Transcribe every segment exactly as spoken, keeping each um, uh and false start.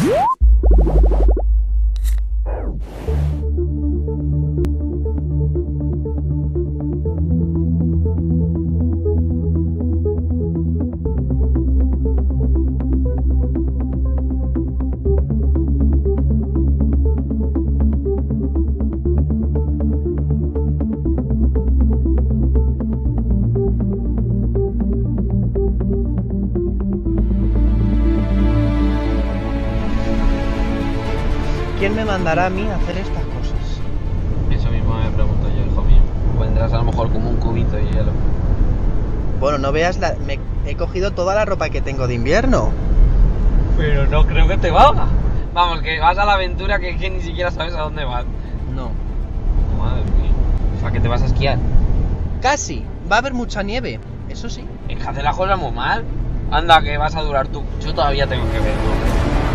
¿Quién me mandará a mí a hacer estas cosas? Eso mismo me pregunto yo, hijo mío. Vendrás a lo mejor como un cubito de hielo. Bueno, no veas, la... me he cogido toda la ropa que tengo de invierno. Pero no creo que te valga. Vamos, que vas a la aventura que, que ni siquiera sabes a dónde vas. No. Madre mía. O sea, que te vas a esquiar. Casi. Va a haber mucha nieve. Eso sí. Es que hace la cosa muy mal. Anda, que vas a durar tú. Yo todavía tengo que verlo.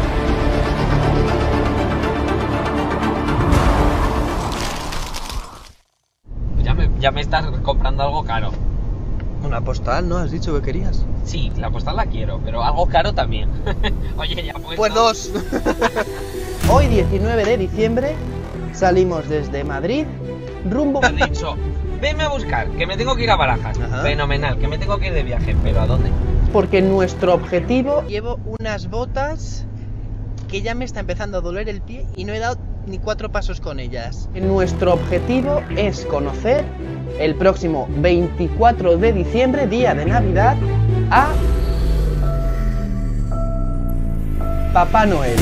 Ya me estás comprando algo caro. Una postal, ¿no? ¿Has dicho que querías? Sí, la postal la quiero, pero algo caro también. Oye, ya pues... Pues dos. Hoy, diecinueve de diciembre, salimos desde Madrid, rumbo... Me has dicho, venme a buscar, que me tengo que ir a Barajas. Ajá. Fenomenal, que me tengo que ir de viaje, pero ¿a dónde? Porque nuestro objetivo... Llevo unas botas que ya me está empezando a doler el pie y no he dado ni cuatro pasos con ellas. Nuestro objetivo es conocer el próximo veinticuatro de diciembre, día de Navidad, a Papá Noel.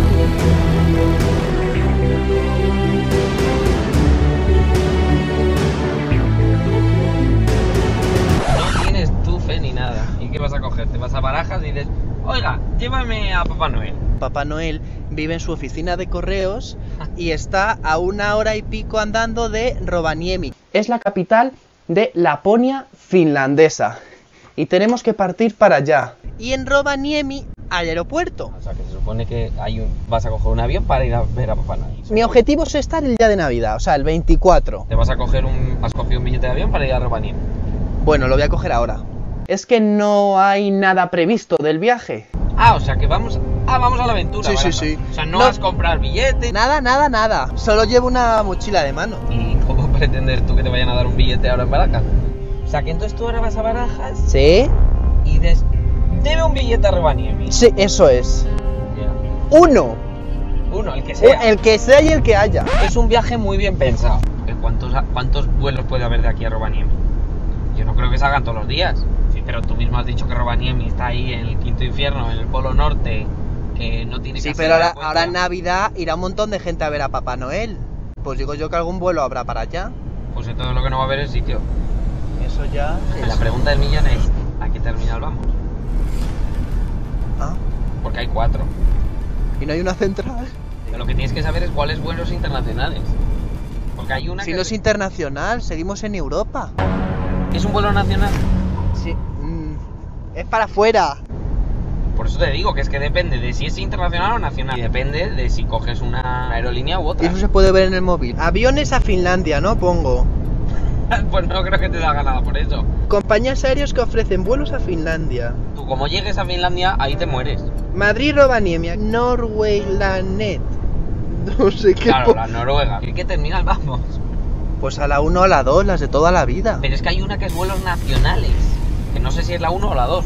No tienes tu fe ni nada. ¿Y qué vas a coger? Te vas a Barajas y dices, oiga, llévame a Papá Noel. Papá Noel vive en su oficina de correos y está a una hora y pico andando de Rovaniemi. Es la capital de Laponia finlandesa y tenemos que partir para allá. Y en Rovaniemi al aeropuerto. O sea, que se supone que hay un... vas a coger un avión para ir a ver a Papá Noel. Mi objetivo es estar el día de Navidad, o sea, el veinticuatro. ¿Te vas a coger un... has cogido un billete de avión para ir a Rovaniemi? Bueno, lo voy a coger ahora. Es que no hay nada previsto del viaje. Ah, o sea que vamos... Ah, vamos a la aventura. Sí, Barajas. sí, sí. O sea, no, No. vas a comprar billete. Nada, nada, nada. Solo llevo una mochila de mano. ¿Y cómo pretendes tú que te vayan a dar un billete ahora en Barajas? O sea, que entonces tú ahora vas a Barajas ¿Sí? y dices, debe un billete a Rovaniemi. Sí, eso es. Ya. Uno. Uno, el que sea. El que sea y el que haya. Es un viaje muy bien pensado. ¿Cuántos, ¿Cuántos vuelos puede haber de aquí a Rovaniemi? Yo no creo que salgan todos los días. Sí, pero tú mismo has dicho que Rovaniemi está ahí en el quinto infierno, en el polo norte, que no tiene que Sí, hacer pero ahora, la cuenta. ahora en Navidad irá un montón de gente a ver a Papá Noel. Pues digo yo que algún vuelo habrá para allá. Pues entonces lo que no va a haber es sitio. Eso ya... La pregunta del millón es, ¿a qué terminal vamos? Ah, Porque hay cuatro. ¿y no hay una central? Pero lo que tienes que saber es cuáles vuelos internacionales. Porque hay una Si que... no es internacional, seguimos en Europa. ¿Es un vuelo nacional? Sí, mm, es para afuera. Por eso te digo que es que depende de si es internacional o nacional. Y depende de si coges una aerolínea u Y otra. eso se puede ver en el móvil. Aviones a Finlandia, ¿no? Pongo. Pues no creo que te salga nada por eso. Compañías aéreas que ofrecen vuelos a Finlandia. Tú como llegues a Finlandia, ahí te mueres. Madrid, Rovaniemi, Norwaylanet. No sé qué. Claro, po- la Noruega. ¿Qué, qué terminal vamos? Pues a la uno o a la dos, las de toda la vida. Pero es que hay una que es vuelos nacionales. Que no sé si es la uno o la dos.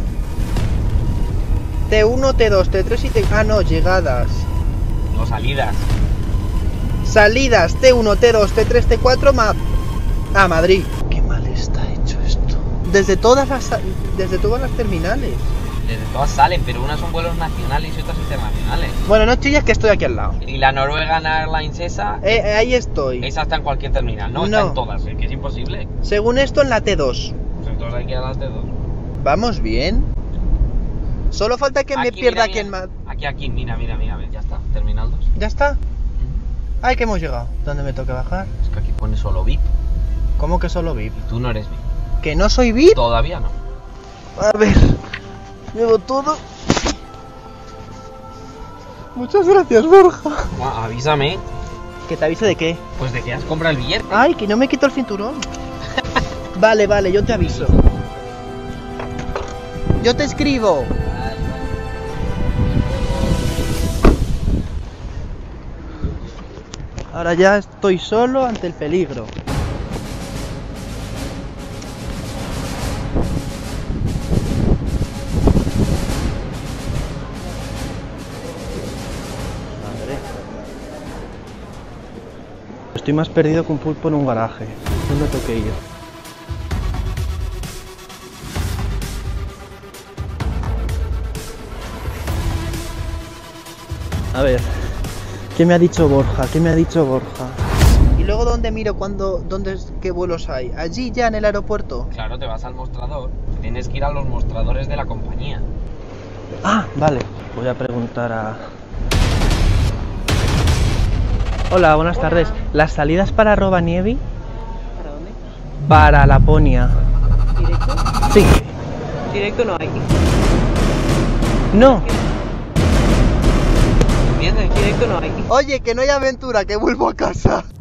T uno, T dos, T tres y T... Ah, no, llegadas. No, salidas. Salidas, T uno, T dos, T tres, T cuatro, ma... a Madrid. Qué mal está hecho esto. Desde todas las... Desde todas las terminales. Desde todas salen, pero unas son vuelos nacionales y otras internacionales. Bueno, no chillas que estoy aquí al lado. Y la Norwegian Airlines esa... Eh, eh, ahí estoy. Esa está en cualquier terminal, ¿no? Está No. en todas, ¿eh? Que es imposible. Según esto, en la T dos. Pues entonces hay que ir a las de dos. ¿Vamos bien? Solo falta que me Aquí, pierda mira, aquí en mira. Madrid. Aquí, aquí, mira, mira, mira, ya está. Terminal dos. ¿Ya está? Ay, que hemos llegado. ¿Dónde me toca bajar? Es que aquí pone solo V I P. ¿Cómo que solo V I P? Y tú no eres V I P. ¿Que no soy V I P? Todavía no. A ver, llevo todo. Muchas gracias, Borja. Ah, avísame. ¿Que te avise de qué? Pues de que has comprado el billete. Ay, que no me quito el cinturón. Vale, vale, yo te aviso. Yo te escribo. Ahora ya estoy solo ante el peligro. Madre. Estoy más perdido que un pulpo en un garaje. ¿Dónde tengo que ir? A ver, ¿qué me ha dicho Borja? ¿Qué me ha dicho Borja? ¿Y luego dónde miro cuando, dónde, qué vuelos hay? ¿Allí ya en el aeropuerto? Claro, te vas al mostrador. Tienes que ir a los mostradores de la compañía. Ah, vale. Voy a preguntar a... Hola, buenas Hola. tardes. ¿Las salidas para Rovaniemi? ¿Para dónde? Para Laponia. ¿Directo? Sí. Directo no hay. No. ¿Entiendes? Directo no hay. Oye, que no hay aventura, que vuelvo a casa.